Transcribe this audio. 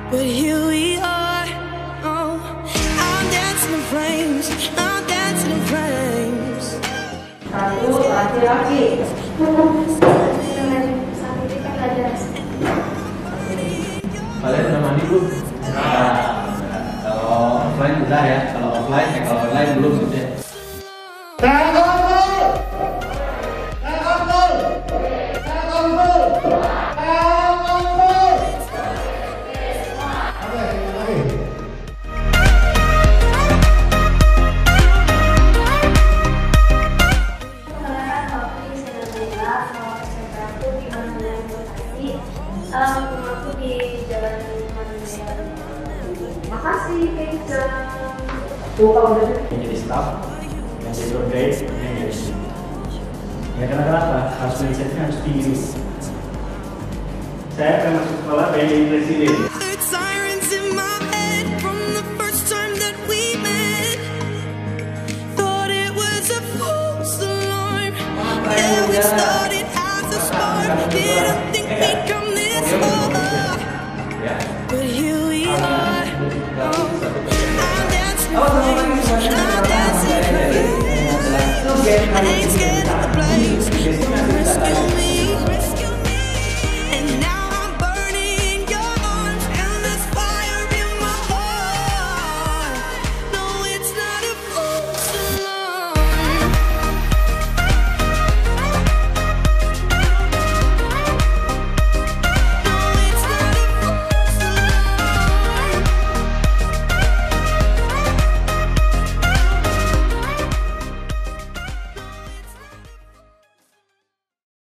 But here we are, oh, I'm dancing in flames, I'm dancing in flames. Satu laki-laki. Kalian udah mandi belum? Nah, kalau offline udah ya, kalau offline kalau online belum gitu ya. Aku di Jalan Manusia. Makasih, Keisha. Tuh kalau udah jadi staff, yang jadi grade, yang jadi ya kenapa? Harus mindsetnya harus tinggi. Saya akan masuk sekolah dari presiden.